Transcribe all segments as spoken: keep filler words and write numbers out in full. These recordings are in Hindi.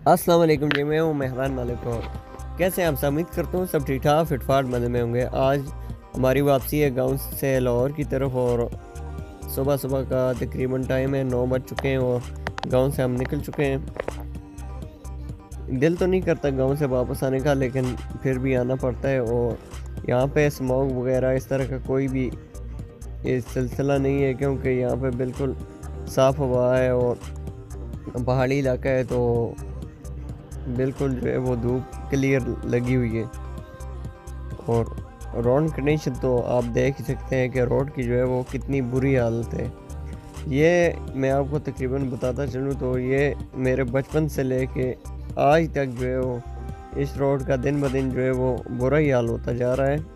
अस्सलाम वालेकुम जी, मैं हूँ मेहरान मालिक। और कैसे हैं आप सब? उम्मीद करता हूँ सब ठीक ठाक फिटफाट मज़े में होंगे। आज हमारी वापसी है गांव से लाहौर की तरफ और सुबह सुबह का तकरीबन टाइम है, नौ बज चुके हैं और गांव से हम निकल चुके हैं। दिल तो नहीं करता गांव से वापस आने का, लेकिन फिर भी आना पड़ता है। और यहाँ पे स्मॉग वगैरह इस तरह का कोई भी ये सिलसिला नहीं है, क्योंकि यहाँ पे बिल्कुल साफ़ हवा है और पहाड़ी इलाका है, तो बिल्कुल जो है वो धूप क्लियर लगी हुई है। और रोड कंडीशन तो आप देख ही सकते हैं कि रोड की जो है वो कितनी बुरी हालत है। ये मैं आपको तकरीबन बताता चलूँ तो ये मेरे बचपन से लेके आज तक जो है वो इस रोड का दिन ब दिन जो है वो बुरा ही हाल होता जा रहा है।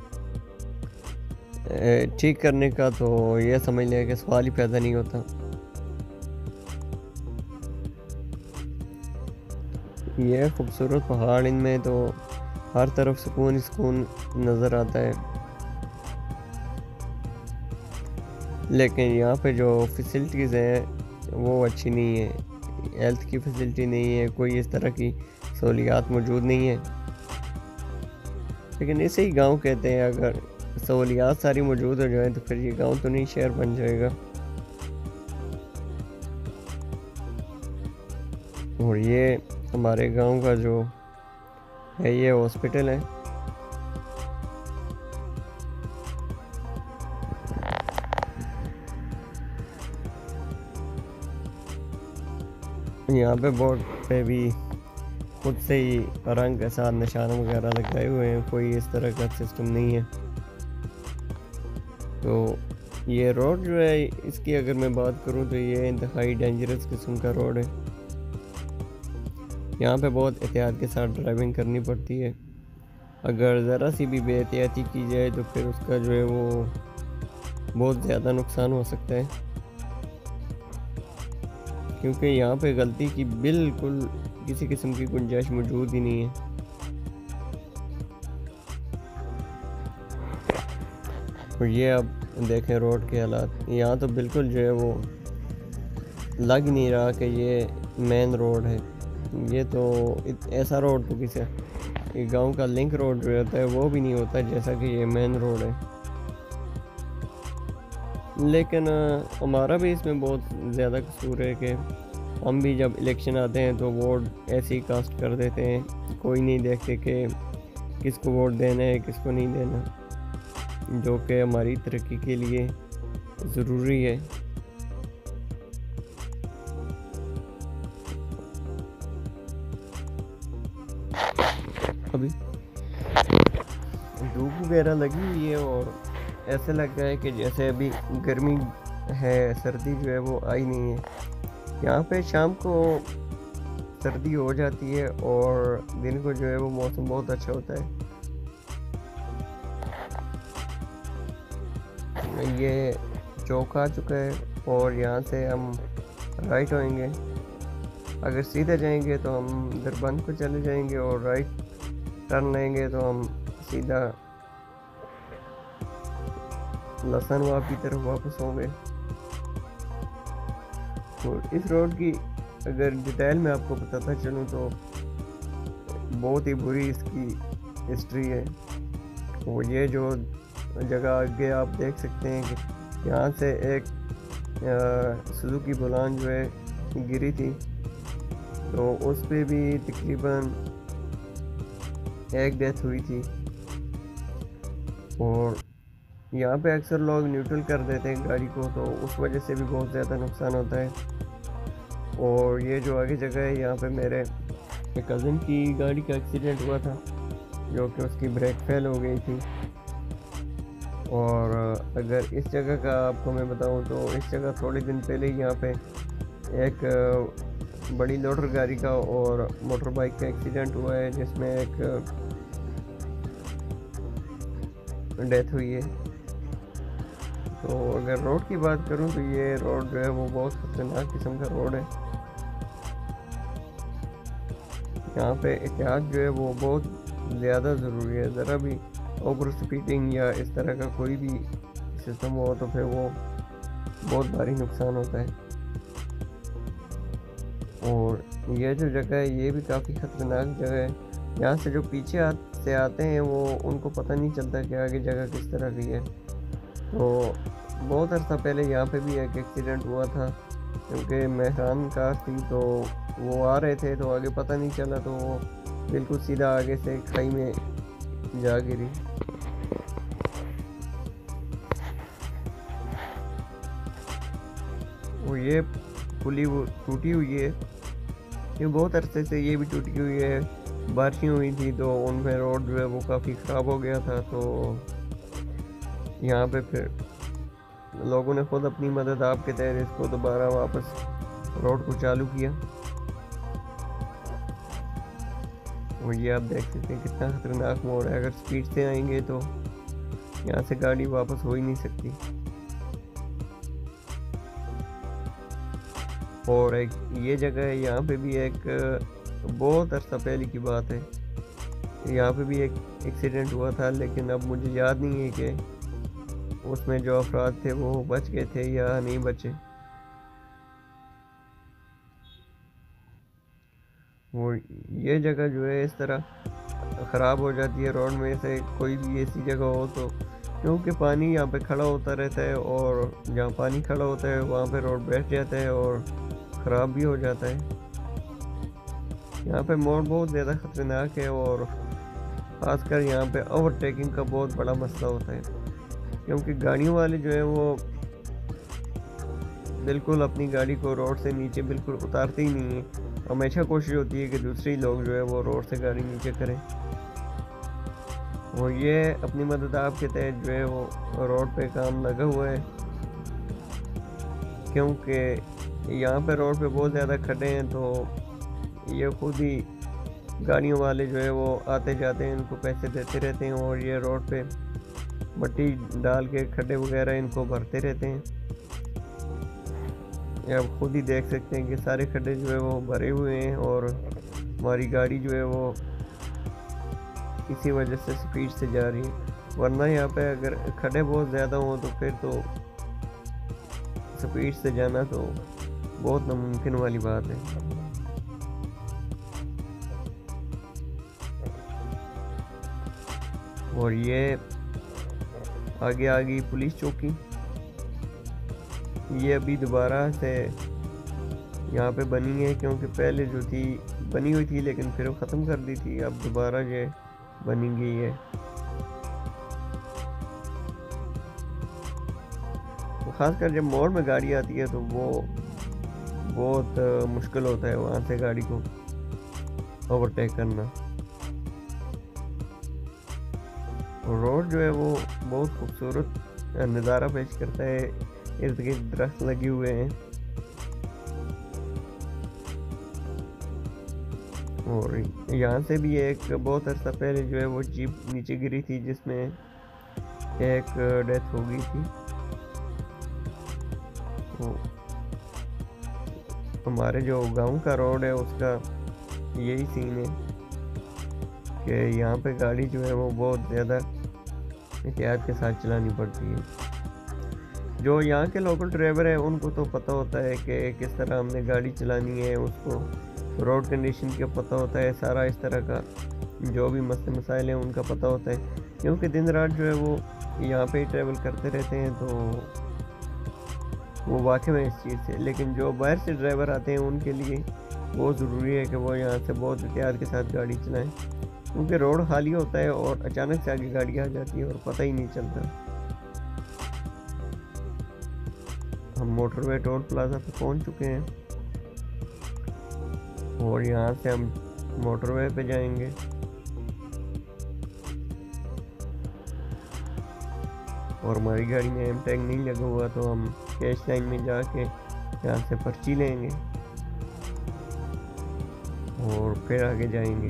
ठीक करने का तो ये समझ लें कि सवाल ही पैदा नहीं होता। ये खूबसूरत पहाड़, इनमें तो हर तरफ सुकून सुकून नज़र आता है, लेकिन यहाँ पे जो फैसिलिटीज़ हैं वो अच्छी नहीं है। हेल्थ की फैसिलिटी नहीं है, कोई इस तरह की सहूलियात मौजूद नहीं है। लेकिन इसे ही गांव कहते हैं। अगर सहूलियात सारी मौजूद हो जाए तो फिर ये गांव तो नहीं, शहर बन जाएगा। और ये हमारे गांव का जो है ये हॉस्पिटल है। यहाँ पे बोर्ड पे भी खुद से ही रंग के साथ निशान वगैरह लगाए हुए हैं, कोई इस तरह का सिस्टम नहीं है। तो ये रोड जो है इसकी अगर मैं बात करूँ तो ये इंतहाई डेंजरस किस्म का रोड है। यहाँ पे बहुत एहतियात के साथ ड्राइविंग करनी पड़ती है। अगर ज़रा सी भी बेहतियाती की जाए तो फिर उसका जो है वो बहुत ज़्यादा नुकसान हो सकता है, क्योंकि यहाँ पे गलती की बिल्कुल किसी किस्म की गुंजाइश मौजूद ही नहीं है। और ये अब देखें रोड के हालात, यहाँ तो बिल्कुल जो है वो लग नहीं रहा कि ये मेन रोड है। ये तो ऐसा रोड तो किसी ये गांव का लिंक रोड जो रहता है वो भी नहीं होता जैसा कि ये मेन रोड है। लेकिन हमारा भी इसमें बहुत ज़्यादा कसूर है कि हम भी जब इलेक्शन आते हैं तो वोट ऐसे ही कास्ट कर देते हैं, कोई नहीं देखते कि किसको वोट देना है किसको नहीं देना, जो कि हमारी तरक्की के लिए ज़रूरी है। अभी धूप वगैरह लगी हुई है और ऐसे लग रहा है कि जैसे अभी गर्मी है, सर्दी जो है वो आई नहीं है। यहाँ पे शाम को सर्दी हो जाती है और दिन को जो है वो मौसम बहुत अच्छा होता है। ये चौक आ चुका है और यहाँ से हम राइट होएंगे। अगर सीधे जाएंगे तो हम दरबंद को चले जाएंगे और राइट टर्न लेंगे तो हम सीधा लसनवाब की तरफ वापस होंगे। और इस रोड की अगर डिटेल में आपको बताता चलूँ तो बहुत ही बुरी इसकी हिस्ट्री है। और ये जो जगह आगे आप देख सकते हैं कि यहाँ से एक सुजुकी बुलान जो है गिरी थी, तो उस पे भी तकरीबन एक डेथ हुई थी। और यहाँ पे अक्सर लोग न्यूट्रल कर देते हैं गाड़ी को, तो उस वजह से भी बहुत ज़्यादा नुकसान होता है। और ये जो आगे जगह है यहाँ पे मेरे कज़न की गाड़ी का एक्सीडेंट हुआ था, जो कि उसकी ब्रेक फेल हो गई थी। और अगर इस जगह का आपको मैं बताऊं तो इस जगह थोड़े दिन पहले ही यहाँ पे एक बड़ी लोडर गाड़ी का और मोटर बाइक का एक्सीडेंट हुआ है, जिसमें एक डेथ हुई है। तो अगर रोड की बात करूं तो ये रोड जो है वो बहुत खतरनाक किस्म का रोड है। यहाँ पे एहतियात जो है वो बहुत ज़्यादा ज़रूरी है। ज़रा भी ओवर स्पीडिंग या इस तरह का कोई भी सिस्टम हो तो फिर वो बहुत भारी नुकसान होता है। और ये जो जगह है ये भी काफ़ी ख़तरनाक जगह है। यहाँ से जो पीछे आ, से आते हैं वो उनको पता नहीं चलता कि आगे जगह किस तरह की है। तो बहुत अर्सा पहले यहाँ पे भी एक एक्सीडेंट हुआ था, क्योंकि मेहरान कार थी तो वो आ रहे थे तो आगे पता नहीं चला, तो वो बिल्कुल सीधा आगे से खाई में जा गिरी। वो ये पुली वो टूटी हुई है, ये बहुत अरसे से ये भी टूटी हुई है। बारिशें हुई थी तो उनमें रोड जो है वो काफ़ी ख़राब हो गया था, तो यहाँ पे फिर लोगों ने खुद अपनी मदद आप के तहत इसको दोबारा वापस रोड को चालू किया। और ये आप देख सकते हैं कितना ख़तरनाक मोड़ है, अगर स्पीड से आएंगे तो यहाँ से गाड़ी वापस हो ही नहीं सकती। और एक ये जगह है, यहाँ पे भी एक बहुत अर्सा पहले की बात है, यहाँ पे भी एक एक्सीडेंट हुआ था, लेकिन अब मुझे याद नहीं है कि उसमें जो अफराद थे वो बच गए थे या नहीं बचे। वो ये जगह जो है इस तरह ख़राब हो जाती है रोड में से कोई भी ऐसी जगह हो तो, क्योंकि पानी यहाँ पे खड़ा होता रहता है और जहाँ पानी खड़ा होता है वहाँ पे रोड बैठ जाता है और ख़राब भी हो जाता है। यहाँ पे मोड़ बहुत ज़्यादा ख़तरनाक है और ख़ासकर यहाँ पे ओवरटेकिंग का बहुत बड़ा मसला होता है, क्योंकि गाड़ियों वाले जो है वो बिल्कुल अपनी गाड़ी को रोड से नीचे बिल्कुल उतारते ही नहीं है। हमेशा कोशिश होती है कि दूसरे लोग जो है वो रोड से गाड़ी नीचे करें। और ये अपनी मदद आपके तहत जो है वो रोड पे काम लगा हुआ है, क्योंकि यहाँ पे रोड पे बहुत ज़्यादा खड्डे हैं, तो ये खुद ही गाड़ियों वाले जो है वो आते जाते हैं, इनको पैसे देते रहते हैं और ये रोड पे मट्टी डाल के खड्डे वगैरह इनको भरते रहते हैं। ये आप खुद ही देख सकते हैं कि सारे खड्डे जो है वो भरे हुए हैं और हमारी गाड़ी जो है वो इसी वजह से स्पीड से जा रही है, वरना यहाँ पे अगर खड्डे बहुत ज़्यादा हों तो फिर तो स्पीड से जाना तो बहुत नामुमकिन वाली बात है। और ये आगे आगे पुलिस चौकी, ये अभी दोबारा से यहाँ पे बनी है, क्योंकि पहले जो थी बनी हुई थी लेकिन फिर वो ख़त्म कर दी थी, अब दोबारा ये बनी गई है। तो ख़ासकर जब मोड़ में गाड़ी आती है तो वो बहुत मुश्किल होता है वहाँ से गाड़ी को ओवरटेक करना। रोड जो है वो बहुत खूबसूरत नज़ारा पेश करता है, इर्द गिर्द दरख्त लगे हुए हैं और यहाँ से भी एक बहुत अर्सा पहले जो है वो जीप नीचे गिरी थी जिसमें एक डेथ हो गई थी। तो हमारे जो गांव का रोड है उसका यही सीन है कि यहाँ पे गाड़ी जो है वो बहुत ज़्यादा एहतियात के साथ चलानी पड़ती है। जो यहाँ के लोकल ड्राइवर हैं उनको तो पता होता है कि किस तरह हमने गाड़ी चलानी है, उसको रोड कंडीशन का पता होता है, सारा इस तरह का जो भी मसले मसाइल हैं उनका पता होता है, क्योंकि दिन रात जो है वो यहाँ पे ही ट्रैवल करते रहते हैं, तो वो वाकई में इस चीज़ से। लेकिन जो बाहर से ड्राइवर आते हैं उनके लिए बहुत ज़रूरी है कि वो यहाँ से बहुत एहतियात के साथ गाड़ी चलाएँ, क्योंकि रोड खाली होता है और अचानक से आगे गाड़ी आ जाती है और पता ही नहीं चलता। हम मोटरवे टोल प्लाजा पे पहुंच चुके हैं और यहाँ से हम मोटरवे पे जाएंगे। और हमारी गाड़ी में एम टैग नहीं लगा हुआ तो हम कैश लाइन में जाके यहाँ से पर्ची लेंगे और फिर आगे जाएंगे।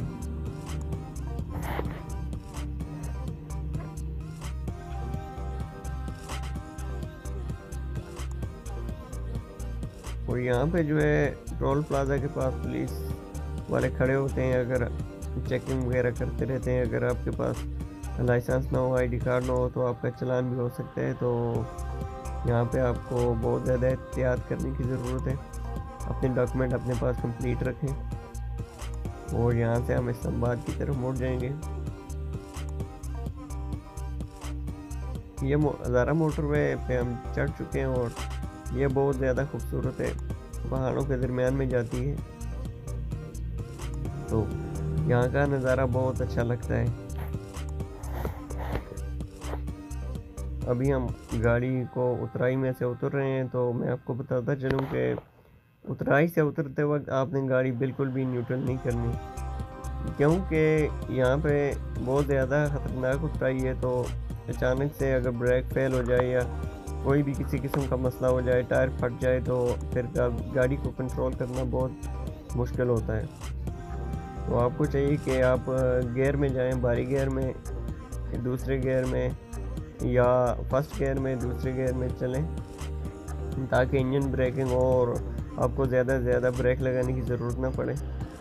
और यहाँ पे जो है टोल प्लाजा के पास पुलिस वाले खड़े होते हैं, अगर चेकिंग वगैरह करते रहते हैं। अगर आपके पास लाइसेंस ना हो, आईडी कार्ड ना हो तो आपका चालान भी हो सकता है। तो यहाँ पे आपको बहुत ज़्यादा एहतियात करने की ज़रूरत है। अपने डॉक्यूमेंट अपने पास कंप्लीट रखें। और यहाँ से हम इस्लामाबाद की तरफ मुड़ जाएंगे। ये हज़ारा मोटरवे पे हम चढ़ चुके हैं और ये बहुत ज़्यादा खूबसूरत है, पहाड़ों के दरमियान में जाती है, तो यहाँ का नज़ारा बहुत अच्छा लगता है। अभी हम गाड़ी को उतराई में से उतर रहे हैं, तो मैं आपको बताता चलूँ कि उतराई से उतरते वक्त आपने गाड़ी बिल्कुल भी न्यूट्रल नहीं करनी, क्योंकि यहाँ पे बहुत ज़्यादा ख़तरनाक उतराई है। तो अचानक से अगर ब्रेक फेल हो जाए या कोई भी किसी किस्म का मसला हो जाए, टायर फट जाए, तो फिर गाड़ी को कंट्रोल करना बहुत मुश्किल होता है। तो आपको चाहिए कि आप गियर में जाएं, बारी गियर में, दूसरे गियर में या फर्स्ट गियर में दूसरे गियर में चलें, ताकि इंजन ब्रेकिंग और आपको ज़्यादा से ज़्यादा ब्रेक लगाने की ज़रूरत ना पड़े।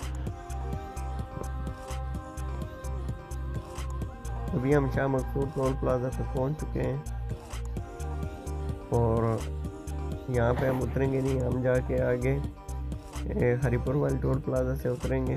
अभी हम शाह मकसूद टोल प्लाजा पे पहुंच चुके हैं और यहाँ पे हम उतरेंगे नहीं, हम जाके आगे हरिपुर वाली टोल प्लाजा से उतरेंगे।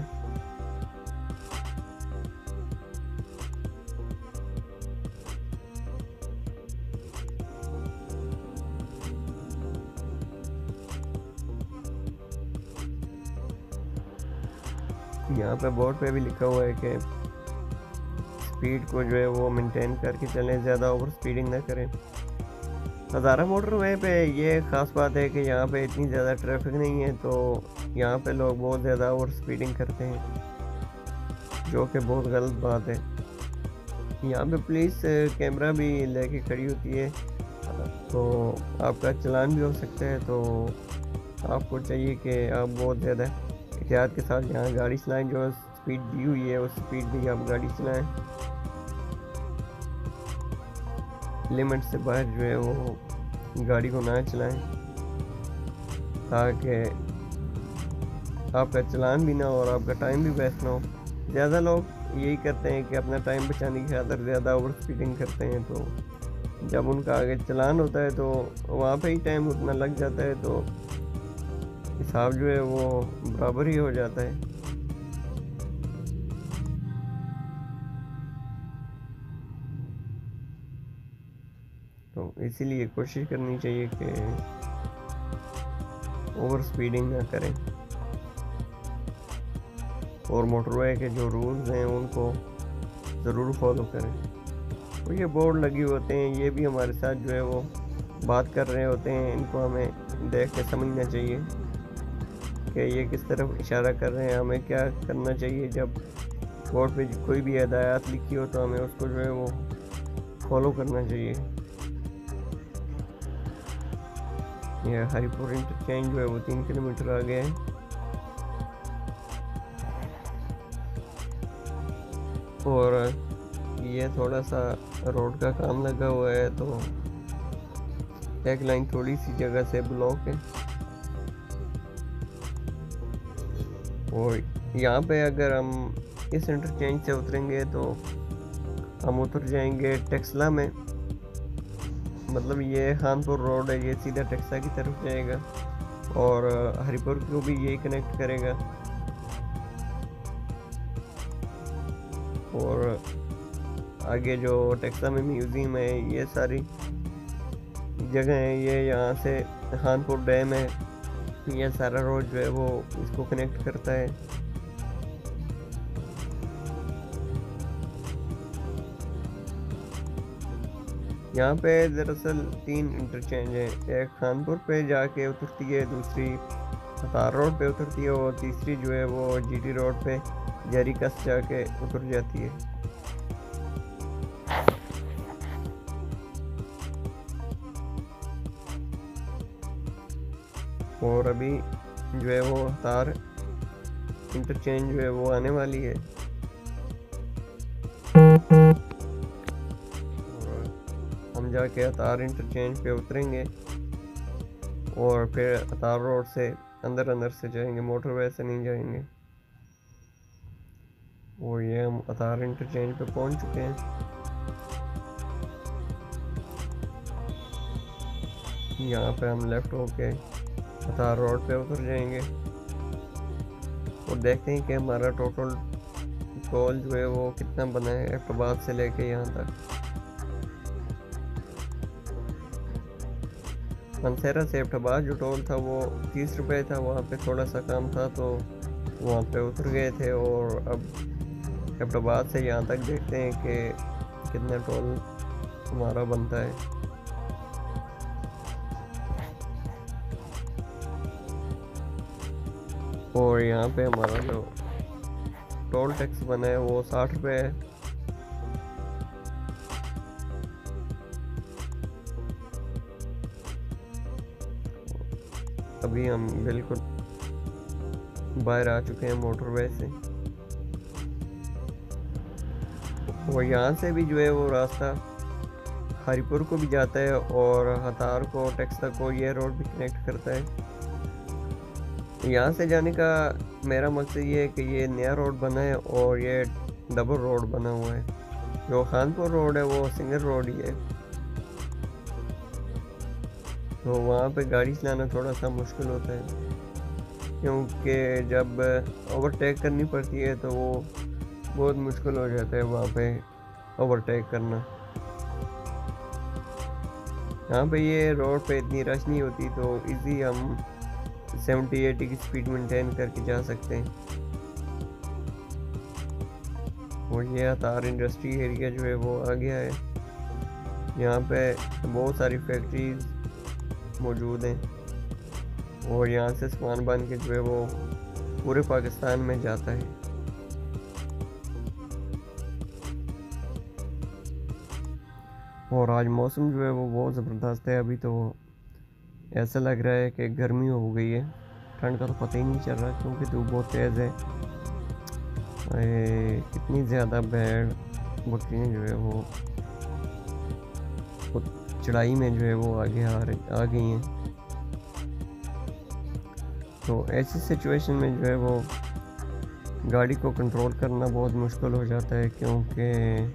यहाँ पे बोर्ड पे भी लिखा हुआ है कि स्पीड को जो है वो मेंटेन करके चलें, ज़्यादा ओवर स्पीडिंग ना करें। हज़ारा मोटरवे पे ये ख़ास बात है कि यहाँ पे इतनी ज़्यादा ट्रैफिक नहीं है, तो यहाँ पे लोग बहुत ज़्यादा ओवर स्पीडिंग करते हैं, जो कि बहुत गलत बात है। यहाँ पे पुलिस कैमरा भी लेके खड़ी होती है, तो आपका चालान भी हो सकता है। तो आपको चाहिए कि आप बहुत ज़्यादा एहतियात के साथ यहाँ गाड़ी चलाएं, जो स्पीड दी हुई है उस स्पीड भी आप गाड़ी चलाएं, लिमिट से बाहर जो है वो गाड़ी को ना चलाएं, ताकि आपका चालान भी ना हो और आपका टाइम भी वेस्ट ना हो। ज़्यादा लोग यही करते हैं कि अपना टाइम बचाने की खातिर ज़्यादा ओवर स्पीडिंग करते हैं, तो जब उनका आगे चालान होता है तो वहाँ पे ही टाइम उतना लग जाता है, तो हिसाब जो है वो बराबर ही हो जाता है। तो इसीलिए कोशिश करनी चाहिए कि ओवर स्पीडिंग ना करें और मोटरवे के जो रूल्स हैं उनको ज़रूर फॉलो करें। तो ये बोर्ड लगे होते हैं, ये भी हमारे साथ जो है वो बात कर रहे होते हैं, इनको हमें देख के समझना चाहिए कि ये किस तरफ इशारा कर रहे हैं, हमें क्या करना चाहिए। जब बोर्ड पे कोई भी हिदायत लिखी हो तो हमें उसको जो है वो फॉलो करना चाहिए। ये हरिपुर इंटरचेंज जो है वो तीन किलोमीटर आगे है और ये थोड़ा सा रोड का काम लगा हुआ है, तो एक लाइन थोड़ी सी जगह से ब्लॉक है। और यहाँ पे अगर हम इस इंटरचेंज से उतरेंगे तो हम उतर जाएंगे टेक्सला में, मतलब ये खानपुर रोड है, ये सीधा टेक्सा की तरफ जाएगा और हरिपुर को भी यही कनेक्ट करेगा। और आगे जो टेक्सा में म्यूज़ियम है, ये सारी जगह है, ये यहाँ से खानपुर डैम है, ये सारा रोड जो है वो इसको कनेक्ट करता है। यहाँ पे दरअसल तीन इंटरचेंज है, एक खानपुर पे जाके उतरती है, दूसरी हतार रोड पे उतरती है और तीसरी जो है वो जीटी रोड पे जरी कस जाके उतर जाती है। और अभी जो है वो हतार इंटरचेंज जो है वो आने वाली है और हम जाके हतार इंटरचेंज पे उतरेंगे और फिर हतार रोड से अंदर अंदर से जाएंगे, मोटरवे से नहीं जाएंगे। और ये हम हतार इंटरचेंज पे पहुंच चुके हैं। यहाँ पे हम लेफ्ट होके हतार रोड पे उतर जाएंगे और देखते हैं कि हमारा टोटल टोल जो है वो कितना बना है एबटाबाद से लेके यहाँ तक। मनसेरा से एबटाबाद जो टोल था वो तीस रुपए था, वहाँ पे थोड़ा सा कम था तो वहाँ पे उतर गए थे। और अब एबटाबाद से यहाँ तक देखते हैं कि कितना टोल हमारा बनता है। और यहाँ पे हमारा जो टोल टैक्स बना है वो साठ रुपये है। अभी हम बिल्कुल बाहर आ चुके हैं मोटरवे से और यहाँ से भी जो है वो रास्ता हरिपुर को भी जाता है और हतार को टेक्सला को ये रोड भी कनेक्ट करता है। यहाँ से जाने का मेरा मकसद ये है कि ये नया रोड बना है और ये डबल रोड बना हुआ है। जो खानपुर रोड है वो सिंगल रोड ही है, तो वहाँ पे गाड़ी चलाना थोड़ा सा मुश्किल होता है क्योंकि जब ओवरटेक करनी पड़ती है तो वो बहुत मुश्किल हो जाता है वहाँ पे ओवरटेक करना। यहाँ पे ये रोड पे इतनी रश नहीं होती तो इजी हम सेवेंटी एटी की स्पीड मेंटेन करके जा सकते हैं। और ये हतार इंडस्ट्री एरिया जो है वो आ गया है। यहाँ पे बहुत सारी फैक्ट्रीज मौजूद हैं और यहाँ से सामान बन के जो है वो पूरे पाकिस्तान में जाता है। और आज मौसम जो है वो बहुत ज़बरदस्त है। अभी तो ऐसा लग रहा है कि गर्मी हो गई है, ठंड का तो पता ही नहीं चल रहा क्योंकि धूप बहुत तेज़ है। ए, कितनी ज़्यादा भेड़ बकरियाँ जो है वो चढ़ाई में जो है वो आगे आ रही आ गई हैं। तो ऐसी सिचुएशन में जो है वो गाड़ी को कंट्रोल करना बहुत मुश्किल हो जाता है क्योंकि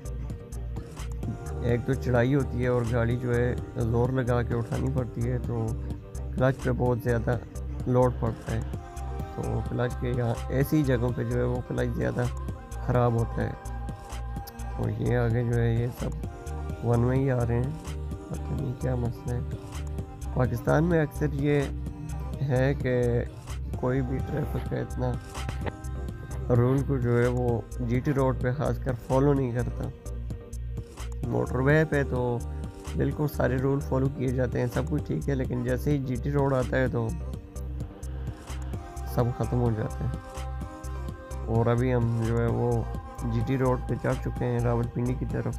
एक तो चढ़ाई होती है और गाड़ी जो है ज़ोर लगा के उठानी पड़ती है तो क्लच पे बहुत ज़्यादा लोड पड़ता है। तो क्लच के यहाँ ऐसी जगहों पे जो है वो क्लच ज़्यादा ख़राब होता है। और ये आगे जो है ये सब वन वे ही आ रहे हैं, पता नहीं क्या मसला है। पाकिस्तान में अक्सर ये है कि कोई भी ट्रैफिक का इतना रूल को जो है वो जीटी रोड पे ख़ासकर फॉलो नहीं करता। मोटरवे पे तो बिल्कुल सारे रूल फॉलो किए जाते हैं, सब कुछ ठीक है, लेकिन जैसे ही जीटी रोड आता है तो सब ख़त्म हो जाते हैं। और अभी हम जो है वो जीटी रोड पे चढ़ चुके हैं रावलपिंडी की तरफ।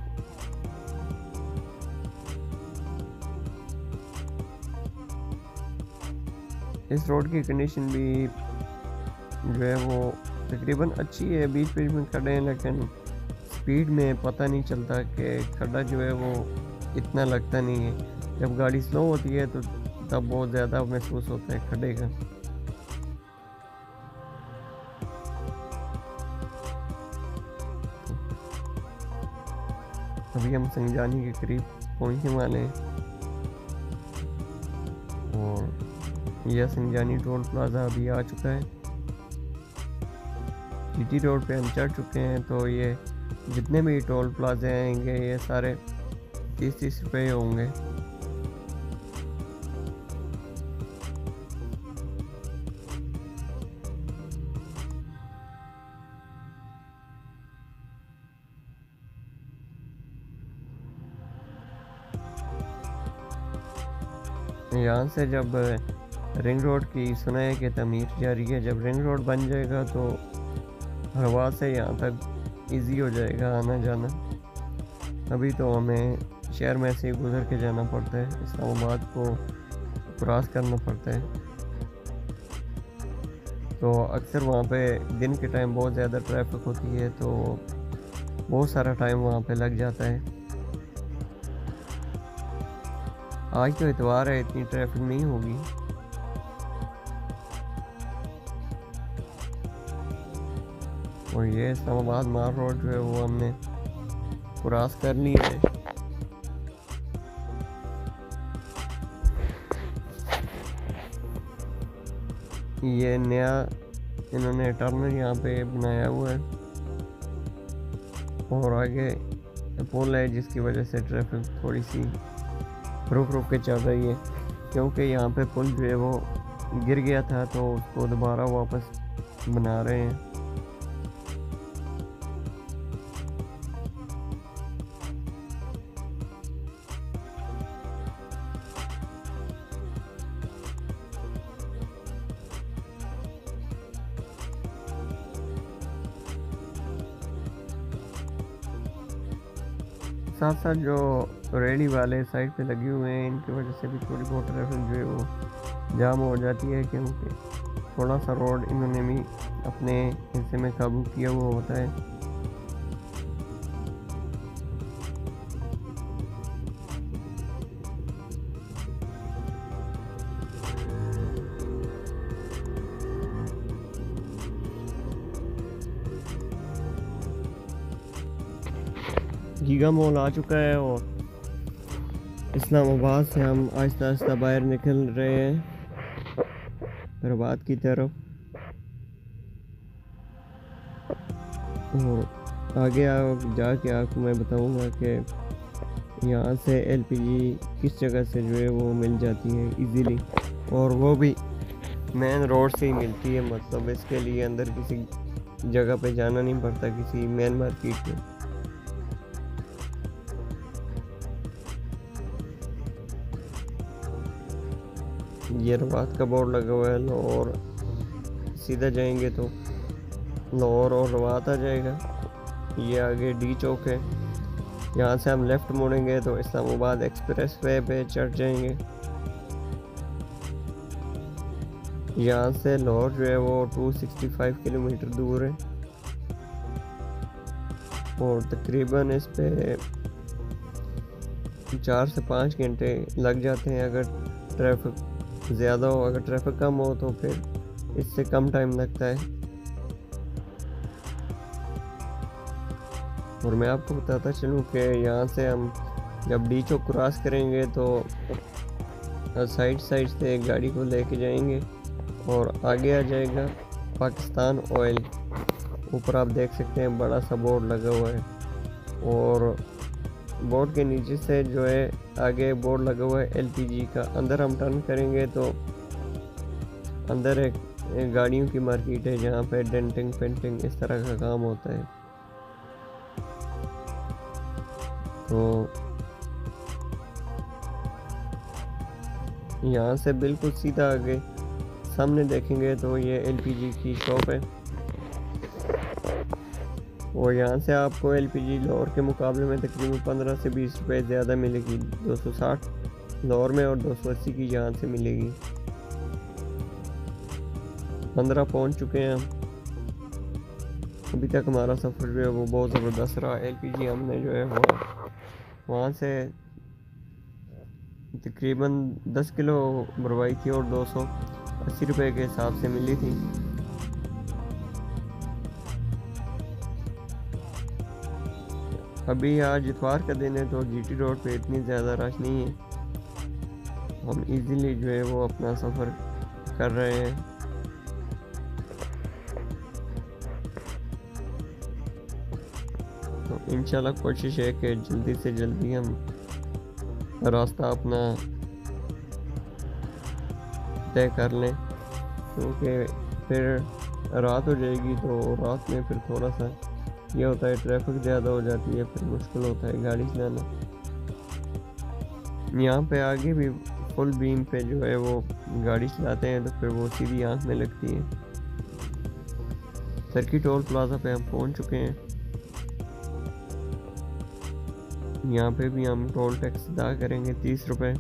इस रोड की कंडीशन भी जो है वो तकरीबन अच्छी है, बीच बीच में खड़े हैं लेकिन स्पीड में पता नहीं चलता कि खड्डा जो है वो इतना लगता नहीं है। जब गाड़ी स्लो होती है तो तब बहुत ज़्यादा महसूस होता है खड्डे का। अभी हम संजानी के करीब पहुंचने वाले हैं और यह संजानी टोल प्लाजा अभी आ चुका है। जीटी रोड पे हम चढ़ चुके हैं तो ये जितने भी टोल प्लाजे आएंगे ये सारे तीस तीस रुपये होंगे। यहाँ से जब रिंग रोड की सुना है कि तमीर जारी है, जब रिंग रोड बन जाएगा तो हवा से यहाँ तक इजी हो जाएगा आना जाना। अभी तो हमें शहर में से गुजर के जाना पड़ता है, इस्लामाबाद को क्रॉस करना पड़ता है। तो अक्सर वहाँ पे दिन के टाइम बहुत ज़्यादा ट्रैफिक होती है तो बहुत सारा टाइम वहाँ पे लग जाता है। आज तो इतवार है, इतनी ट्रैफिक नहीं होगी। और ये इस्लामाबाद मार रोड जो है वो हमने क्रॉस कर ली है। ये नया इन्होंने टर्नर यहाँ पे बनाया हुआ है और आगे पुल है जिसकी वजह से ट्रैफिक थोड़ी सी रुक रुक के चल रही है, क्योंकि यहाँ पे पुल जो है वो गिर गया था तो उसको दोबारा वापस बना रहे हैं। साथ साथ जो रेडी वाले साइड पे लगे हुए हैं इनकी वजह से भी थोड़ी बहुत ट्रैफिक जो है वो जाम हो जाती है, क्योंकि थोड़ा सा रोड इन्होंने भी अपने हिस्से में काबू किया हुआ होता है। गीगा मॉल आ चुका है और इस्लामाबाद से हम आहिस्ता आहिस्ता बाहर निकल रहे हैं हैदराबाद की तरफ। और आगे जाके आपको मैं बताऊंगा कि यहाँ से एलपीजी किस जगह से जो है वो मिल जाती है इजीली, और वो भी मेन रोड से ही मिलती है। मतलब इसके लिए अंदर किसी जगह पे जाना नहीं पड़ता, किसी मेन मार्केट में। ये रवात का बोर्ड लगा हुआ है लाहौर, सीधा जाएंगे तो लाहौर और रवात आ जाएगा। ये आगे डी चौक है, यहाँ से हम लेफ़्ट मुड़ेंगे तो इस्लामाबाद एक्सप्रेस वे पे चढ़ जाएंगे। यहाँ से लाहौर जो है वो दो सौ पैंसठ किलोमीटर दूर है और तकरीबन इस पे चार से पाँच घंटे लग जाते हैं अगर ट्रैफिक ज़्यादा हो। अगर ट्रैफिक कम हो तो फिर इससे कम टाइम लगता है। और मैं आपको बताता चलूँ कि यहाँ से हम जब डी चौक क्रॉस करेंगे तो साइड साइड से एक गाड़ी को लेके जाएंगे और आगे आ जाएगा पाकिस्तान ऑयल। ऊपर आप देख सकते हैं बड़ा सा बोर्ड लगा हुआ है और बोर्ड के नीचे से जो है आगे बोर्ड लगा हुआ है एलपीजी का। अंदर हम टर्न करेंगे तो अंदर एक, एक गाड़ियों की मार्केट है जहाँ पे डेंटिंग पेंटिंग इस तरह का काम होता है। तो यहाँ से बिल्कुल सीधा आगे सामने देखेंगे तो ये एलपीजी की शॉप है और यहाँ से आपको एलपीजी लाहौर के मुकाबले में तकरीबन पंद्रह से बीस रुपए ज़्यादा मिलेगी। दो सौ साठ लाहौर में और दो सौ अस्सी की यहाँ से मिलेगी। पंद्रह पहुँच चुके हैं हम। अभी तक हमारा सफ़र जो है वो बहुत ज़बरदस्त रहा। एलपीजी हमने जो है वो वहाँ से तकरीबन दस किलो भरवाई थी और दो सौ अस्सी रुपये के हिसाब से मिली थी। अभी आज इतवार का दिन है तो जीटी रोड पे इतनी ज़्यादा रश नहीं है, हम इजीली जो है वो अपना सफ़र कर रहे हैं। तो इंशाल्लाह कोशिश है कि जल्दी से जल्दी हम रास्ता अपना तय कर लें, क्योंकि फिर रात हो जाएगी तो रात में फिर थोड़ा सा ये होता है ट्रैफिक ज़्यादा हो जाती है, फिर मुश्किल होता है गाड़ी चलाना। यहाँ पे आगे भी फुल बीम पे जो है वो गाड़ी चलाते हैं तो फिर वो सीधी आँख में लगती है। सर्किट टोल प्लाजा पे हम पहुँच चुके हैं। यहाँ पे भी हम टोल टैक्स अदा करेंगे तीस रुपये।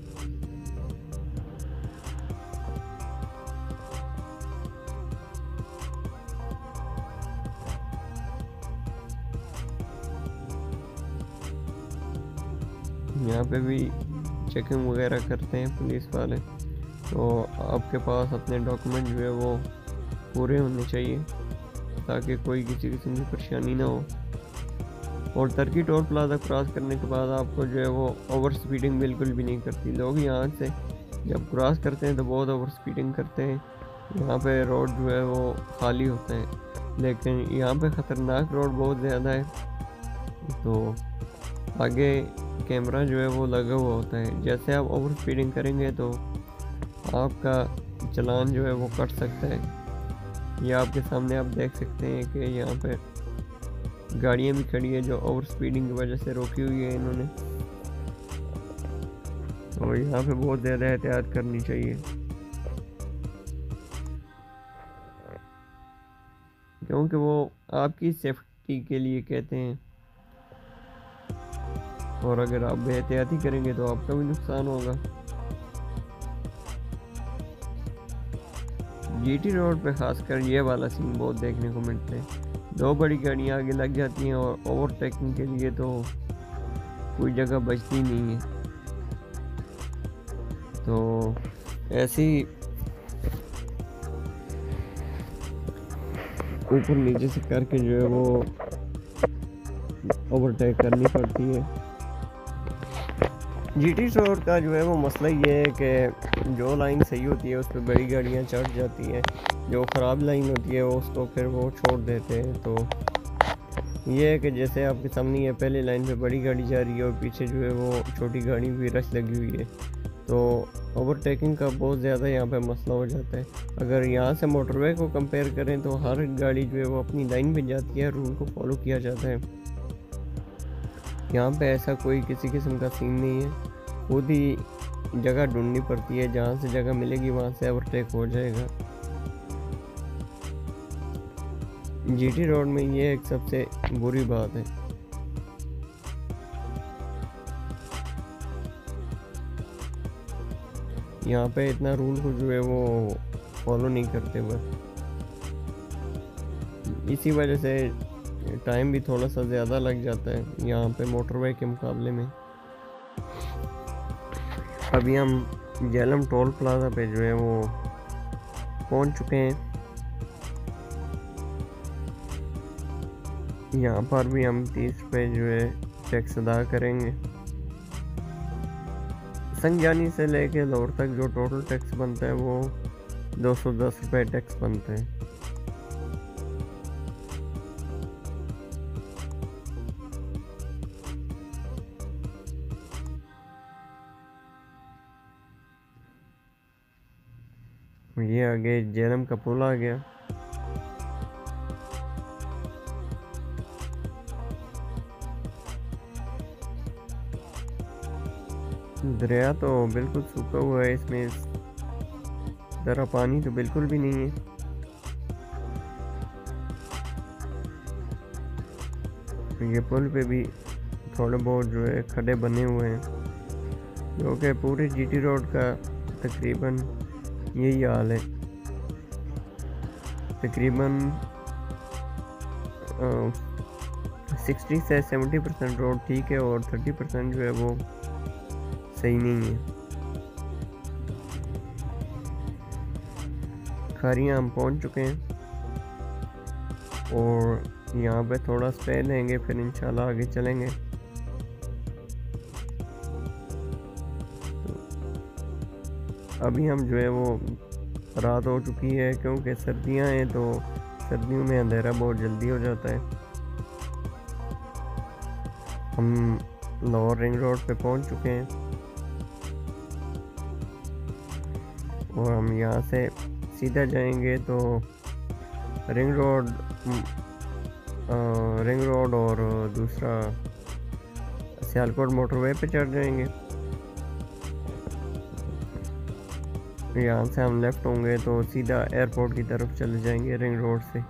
यहाँ पे भी चेकिंग वगैरह करते हैं पुलिस वाले, तो आपके पास अपने डॉक्यूमेंट जो है वो पूरे होने चाहिए ताकि कोई किसी किस्म की परेशानी ना हो। और टर्की टोल प्लाजा क्रॉस करने के बाद आपको जो है वो ओवर स्पीडिंग बिल्कुल भी नहीं करती। लोग यहाँ से जब क्रॉस करते हैं तो बहुत ओवर स्पीडिंग करते हैं, यहाँ पे रोड जो है वो खाली होते हैं, लेकिन यहाँ पे ख़तरनाक रोड बहुत ज़्यादा है, तो आगे कैमरा जो है वो लगा हुआ होता है। जैसे आप ओवर स्पीडिंग करेंगे तो आपका चालान जो है वो कट सकता है। ये आपके सामने आप देख सकते हैं कि यहाँ पे गाड़ियाँ भी खड़ी है जो ओवर स्पीडिंग की वजह से रोकी हुई है इन्होंने, और यहाँ पे बहुत ज़्यादा एहतियात करनी चाहिए, क्योंकि वो आपकी सेफ्टी के लिए कहते हैं, और अगर आप बेहतियाती करेंगे तो आपका भी नुकसान होगा। जीटी रोड पे खासकर ये वाला सीन बहुत देखने को मिलते हैं। दो बड़ी गाड़ियाँ आगे लग जाती हैं और ओवरटेकिंग के लिए तो कोई जगह बचती नहीं है, तो ऐसी ऊपर नीचे से करके जो है वो ओवरटेक करनी पड़ती है। जीटी रोड का जो है वो मसला ये है कि जो लाइन सही होती है उस पर बड़ी गाड़ियाँ चढ़ जाती हैं, जो ख़राब लाइन होती है वो उसको फिर वो छोड़ देते हैं। तो ये है कि जैसे आपके सामने ये पहले लाइन पे बड़ी गाड़ी जा रही है और पीछे जो है वो छोटी गाड़ी भी रश लगी हुई है, तो ओवरटेकिंग का बहुत ज़्यादा यहाँ पे मसला हो जाता है। अगर यहाँ से मोटरवे को कंपेयर करें तो हर गाड़ी जो है वो अपनी लाइन पे जाती है, रूल को फॉलो किया जाता है। यहाँ पे ऐसा कोई किसी किस्म का सीन नहीं है, खुद ही जगह ढूंढनी पड़ती है, जहाँ से जगह मिलेगी वहाँ से ओवरटेक हो जाएगा। जीटी रोड में ये एक सबसे बुरी बात है। यहाँ पे इतना रूल को जो है वो फॉलो नहीं करते, बस इसी वजह से टाइम भी थोड़ा सा ज़्यादा लग जाता है यहाँ पे मोटरवे के मुकाबले में। अभी हम झेलम टोल प्लाजा पे जो है वो पहुँच चुके हैं। यहाँ पर भी हम तीस पे जो है टैक्स अदा करेंगे। संजानी से लेके लाहौर तक जो टोटल टैक्स बनता है वो दो सौ दस रुपये टैक्स बनता है। ये आगे झेलम का पुल आ गया। दरिया तो बिल्कुल सूखा हुआ है, इसमें ज़रा पानी तो बिल्कुल भी नहीं है। ये पुल पे भी थोड़े बहुत जो है खड्डे बने हुए हैं, जो कि पूरे जीटी रोड का तकरीबन यही हाल है। तकरीबन सिक्सटी से सेवेंटी परसेंट रोड ठीक है और थर्टी परसेंट जो है वो सही नहीं है। खारियाँ हम पहुंच चुके हैं और यहाँ पे थोड़ा स्टे लेंगे, फिर इंशाल्लाह आगे चलेंगे। तो अभी हम जो है वो रात हो चुकी है, क्योंकि सर्दियाँ हैं तो सर्दियों में अंधेरा बहुत जल्दी हो जाता है। हम लाहौर रिंग रोड पे पहुंच चुके हैं और हम यहाँ से सीधा जाएंगे तो रिंग रोड रिंग रोड और दूसरा सियालकोट मोटरवे पे चढ़ जाएंगे। यहाँ से हम लेफ़्ट होंगे तो सीधा एयरपोर्ट की तरफ चले जाएंगे रिंग रोड से।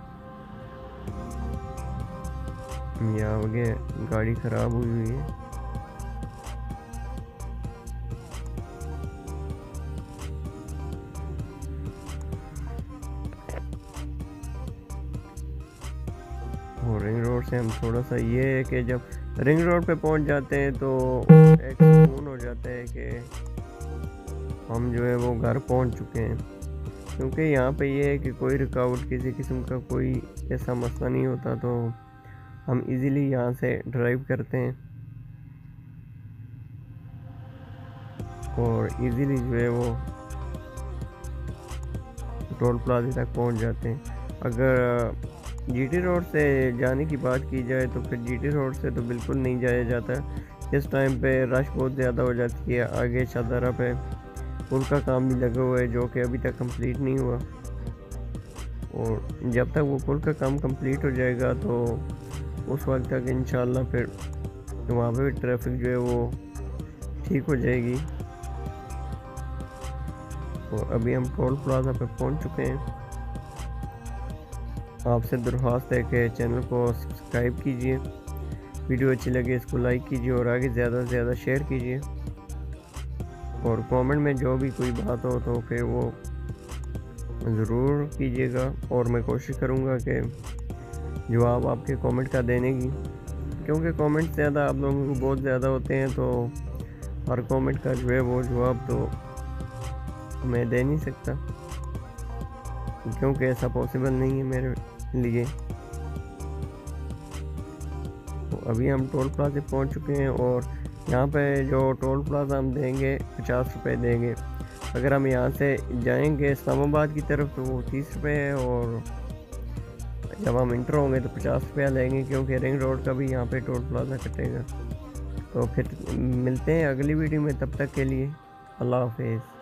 यहाँ आगे गाड़ी ख़राब हुई हुई है। और रिंग रोड से हम थोड़ा सा ये है कि जब रिंग रोड पे पहुंच जाते हैं तो एक सुकून हो जाता है कि हम जो है वो घर पहुंच चुके हैं, क्योंकि यहाँ पे ये है कि कोई रुकावट किसी किस्म का कोई ऐसा मसला नहीं होता, तो हम इजीली यहाँ से ड्राइव करते हैं और इजीली जो है वो टोल प्लाजे तक पहुंच जाते हैं। अगर जीटी रोड से जाने की बात की जाए तो फिर जीटी रोड से तो बिल्कुल नहीं जाया जाता। इस टाइम पे रश बहुत ज़्यादा हो जाती है। आगे शाहदरा पे पुल का काम भी लगा हुआ है जो कि अभी तक कंप्लीट नहीं हुआ, और जब तक वो पुल का काम कंप्लीट हो जाएगा तो उस वक्त तक इंशाल्लाह फिर वहाँ पे भी ट्रैफिक जो है वो ठीक हो जाएगी। तो अभी हम टोल प्लाजा पे पहुँच चुके हैं। आपसे दरख्वास्त है कि चैनल को सब्सक्राइब कीजिए, वीडियो अच्छी लगे इसको लाइक कीजिए और आगे ज़्यादा से ज़्यादा शेयर कीजिए, और कमेंट में जो भी कोई बात हो तो फिर वो ज़रूर कीजिएगा, और मैं कोशिश करूँगा कि जवाब आपके कमेंट का देने की, क्योंकि कमेंट ज़्यादा आप लोगों को बहुत ज़्यादा होते हैं तो हर कमेंट का जो है वो जवाब तो मैं दे नहीं सकता, क्योंकि ऐसा पॉसिबल नहीं है मेरे लिए। तो अभी हम टोल प्लाजे पहुंच चुके हैं, और यहाँ पे जो टोल प्लाजा हम देंगे पचास रुपए देंगे। अगर हम यहाँ से जाएंगे इस्लामाबाद की तरफ तो वो तीस रुपये है, और जब हम इंटर होंगे तो पचास रुपया लेंगे, क्योंकि रिंग रोड का भी यहाँ पे टोल प्लाजा कटेगा। तो फिर मिलते हैं अगली वीडियो में, तब तक के लिए अल्लाह हाफिज़।